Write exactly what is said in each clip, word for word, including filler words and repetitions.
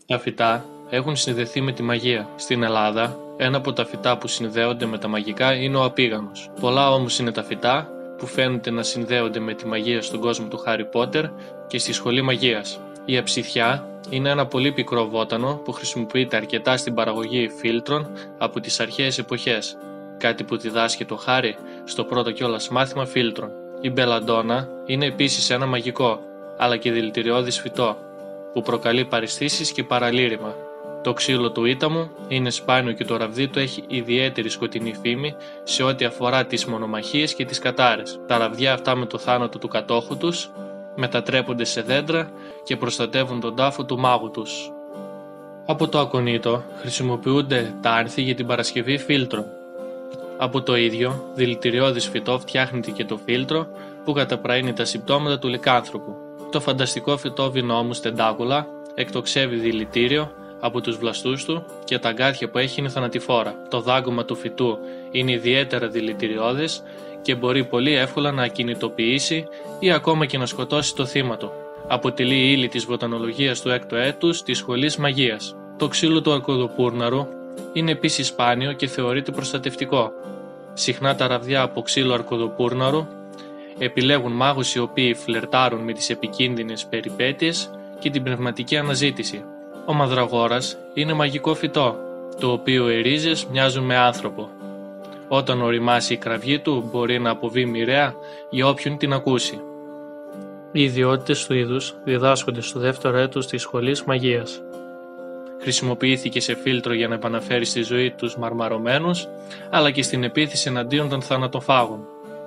Τα φυτά έχουν συνδεθεί με τη μαγεία. Στην Ελλάδα, ένα από τα φυτά που συνδέονται με τα μαγικά είναι ο απίγανος. Πολλά όμως είναι τα φυτά που φαίνονται να συνδέονται με τη μαγεία στον κόσμο του Χάρι Πότερ και στη σχολή μαγείας. Η αψιθιά είναι ένα πολύ πικρό βότανο που χρησιμοποιείται αρκετά στην παραγωγή φίλτρων από τις αρχαίες εποχές, κάτι που διδάσκει το Χάρι στο πρώτο κιόλας μάθημα φίλτρων. Η μπελαντόνα είναι επίσης ένα μαγικό, αλλά και δηλητηριώδης φυτό, που προκαλεί παραισθήσεις και παραλήρημα. Το ξύλο του ήταμου είναι σπάνιο και το ραβδί του έχει ιδιαίτερη σκοτεινή φήμη σε ό,τι αφορά τις μονομαχίες και τις κατάρες. Τα ραβδιά αυτά με το θάνατο του κατόχου τους μετατρέπονται σε δέντρα και προστατεύουν τον τάφο του μάγου τους. Από το ακονίτο χρησιμοποιούνται τα άνθη για την παρασκευή φίλτρων. Από το ίδιο δηλητηριώδης φυτό φτιάχνεται και το φίλτρο που καταπραίνει τα συμπτώματα του λικάνθρωπου. Το φανταστικό φυτό Vinnomus tentacula εκτοξεύει δηλητήριο από τους βλαστούς του και τα αγκάθια που έχει είναι θανατηφόρα. Το δάγκωμα του φυτού είναι ιδιαίτερα δηλητηριώδες και μπορεί πολύ εύκολα να ακινητοποιήσει ή ακόμα και να σκοτώσει το θύμα του. Αποτελεί ύλη της βοτανολογίας του έκτου έτους της σχολής μαγείας. Το ξύλο του αρκοδοπούρναρου είναι επίσης σπάνιο και θεωρείται προστατευτικό. Συχνά τα ραβδιά από ξύλο αρκοδοπούρναρου επιλέγουν μάγους οι οποίοι φλερτάρουν με τις επικίνδυνες περιπέτειες και την πνευματική αναζήτηση. Ο μαδραγόρας είναι μαγικό φυτό, το οποίο οι ρίζες μοιάζουν με άνθρωπο. Όταν οριμάσει η κραυγή του μπορεί να αποβεί μοιραία για όποιον την ακούσει. Οι ιδιότητες του είδους διδάσκονται στο δεύτερο έτος της σχολής μαγείας. Χρησιμοποιήθηκε σε φίλτρο για να επαναφέρει στη ζωή τους μαρμαρωμένους, αλλά και στην επίθεση εναντίον των θανατοφάγων.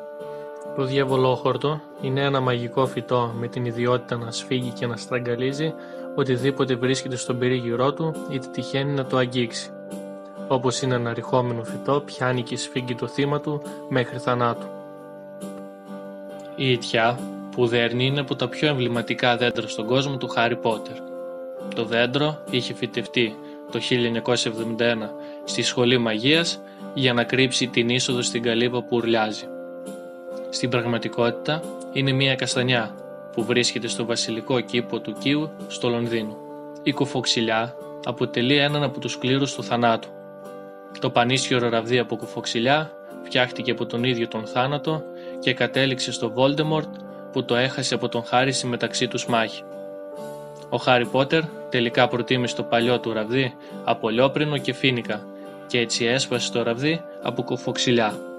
Το διαβολόχορτο είναι ένα μαγικό φυτό με την ιδιότητα να σφίγγει και να στραγγαλίζει οτιδήποτε βρίσκεται στον περίγυρό του είτε τυχαίνει να το αγγίξει. Όπως είναι ένα ρηχόμενο φυτό, πιάνει και σφίγγει το θύμα του μέχρι θανάτου. Η ιτιά που δέρνει είναι από τα πιο εμβληματικά δέντρα στον κόσμο του Χάρι Πότερ. Το δέντρο είχε φυτευτεί το χίλια εννιακόσια εβδομήντα ένα στη σχολή μαγείας για να κρύψει την είσοδο στην καλύβα που ουρλιάζει. Στην πραγματικότητα είναι μια καστανιά που βρίσκεται στο βασιλικό κήπο του Κίου στο Λονδίνο. Η κουφοξιλιά αποτελεί έναν από τους κλήρους του θανάτου. Το πανίσχυρο ραβδί από κουφοξιλιά φτιάχτηκε από τον ίδιο τον θάνατο και κατέληξε στο Voldemort που το έχασε από τον Χάρι στη μεταξύ τους μάχη. Ο Χάρι Πότερ τελικά προτίμησε το παλιό του ραβδί από λιόπρινο και φοίνικα και έτσι έσπασε το ραβδί από κουφοξιλιά.